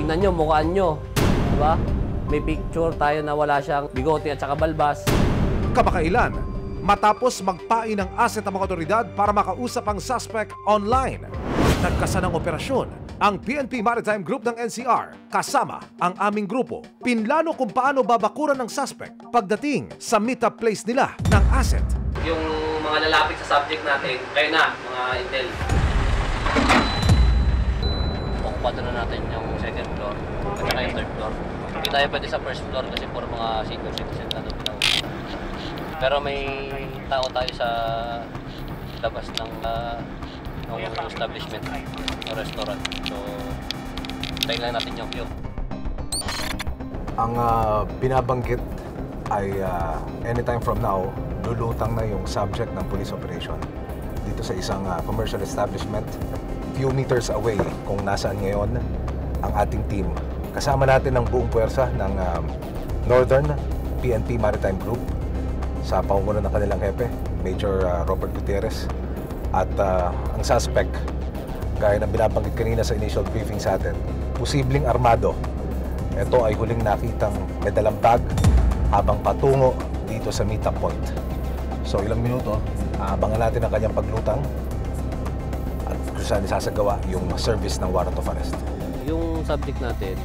Tingnan nyo, mukhaan nyo. Diba? May picture tayo na wala siyang bigote at saka balbas. Kamakailan, matapos magpain ng asset ng mga otoridad para makausap ang suspect online, nagkasa ng operasyon ang PNP Maritime Group ng NCR kasama ang aming grupo. Pinlano kung paano babakuran ng suspect pagdating sa meet-up place nila ng asset. Yung mga lalapit sa subject natin, kayo na, mga intel. Okupado na natin yung second floor at saka yung third floor. Hindi tayo pwede sa first floor kasi puro mga senior citizen na doon. Pero may tao tayo sa labas ng establishment o restaurant. So, tayo lang natin yung view. Ang binabanggit ay anytime from now, lulutang na yung subject ng police operation dito sa isang commercial establishment few meters away kung nasaan ngayon ang ating team. Kasama natin ang buong puwersa ng Northern PNP Maritime Group sa pamumuno ng kanilang hepe, Major Robert Gutierrez. At ang suspect, gaya ng binabanggit kanina sa initial briefing sa atin, posibleng armado. Ito ay huling nakitang may dalang bag habang patungo dito sa meet-up point. So ilang minuto, abangan natin ang kanyang paglutang at kung saan isasagawa yung service ng warrant of arrest. Yung subject natin,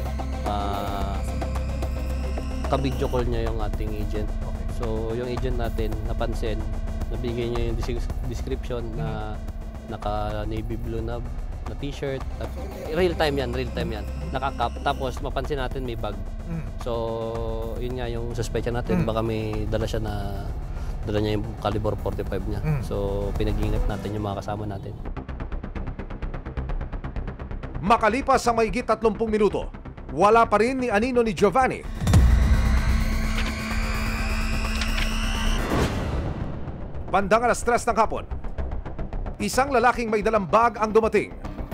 ka-video call niya yung ating agent. So yung agent natin napansin, nabigay niya yung description na naka-navy blue na t-shirt. Real time yan. Naka-cap. Tapos mapansin natin may bag. So yun nga yung suspect natin. Baka may dala niya yung caliber 45 niya. So pinag-ingat natin yung mga kasama natin. Makalipas ang mahigit 30 minuto, wala pa rin ni Anino ni Giovanni. Bandang alas 3 ng hapon, isang lalaking may dalang bag ang dumating.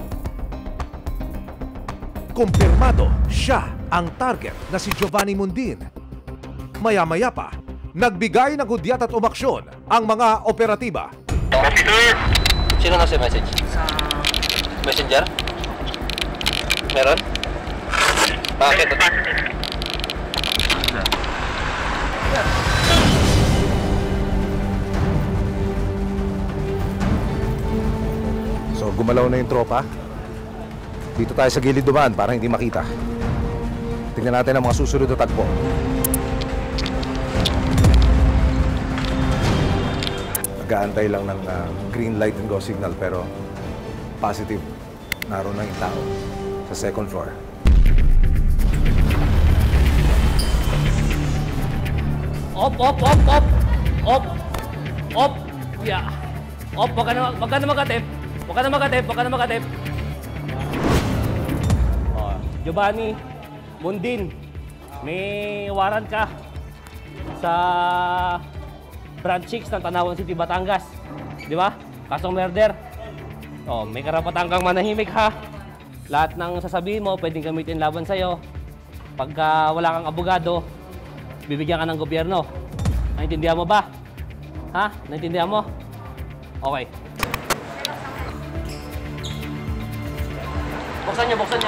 Kumpirmado siya ang target na si Giovanni Mundin. Maya-maya pa, nagbigay ng hudyat at umaksyon ang mga operatiba. Sino nasa message? Sa Messenger? Meron? Bakit? So gumalaw na yung tropa. Dito tayo sa gilid dumaan para hindi makita. Tingnan natin ang mga susunod na tagpo. Nag-aantay lang ng green light and go signal pero positive. Naroon na yung tao sa second floor. Op! Yeah. Op, wag ka na magatip. Oh, Giovanni Mundin, may warrant ka sa Branch 6 ng Tanawan City, Batangas. Di ba? Kasong murder. Oh, may karapatan kang manahimik ha. Lahat ng sasabihin mo, pwedeng gamitin laban sa'yo. Pagka wala kang abogado, bibigyan ka ng gobyerno. Naintindihan mo ba? Ha? Naintindihan mo? Okay. Buksan nyo. Buksan mo.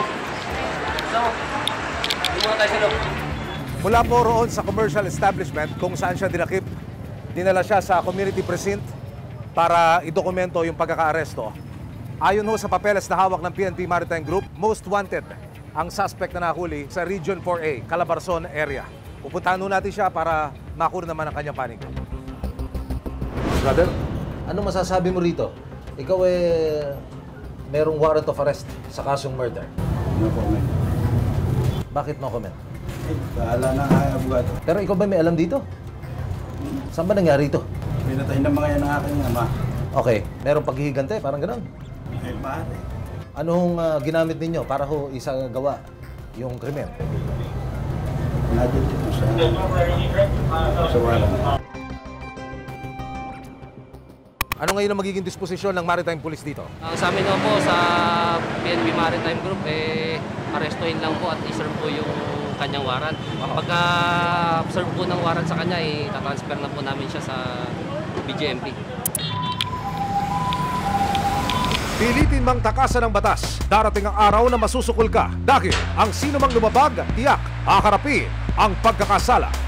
Hindi muna tayo sa loob. Mula po roon sa commercial establishment kung saan siya dinakip, dinala siya sa community precinct para idokumento yung pagkakaaresto. Ayon ho sa papeles na hawak ng PNP Maritime Group, most wanted ang suspect na nahuli sa Region 4A, Calabarzon area. Pupuntahan ho natin siya para makuha naman ang kanyang panig. Brother, ano masasabi mo rito? Ikaw merong warrant of arrest sa kasong murder. No comment. Bakit no comment? Bahala na ang abogado. Pero ikaw ba may alam dito? Saan ba nangyari ito? Pinatay ng mga yan ang aking ama. Okay, merong paghihigante, parang gano'n. Eh, pare. Anong ginamit ninyo para ho isagawa yung krimen? Nadyan dito sa wala. Ano ngayon ang magiging disposisyon ng Maritime Police dito? Sa amin po sa PNP Maritime Group, arestuhin lang po at i-serve po yung kanyang warrant. Pagka-serve po ng warrant sa kanya, tatransfer na po namin siya sa BJMP. Pilitin mang takasan ng batas, darating ang araw na masusukol ka dahil ang sino mang lumabag, tiyak, haharapin ang pagkakasala.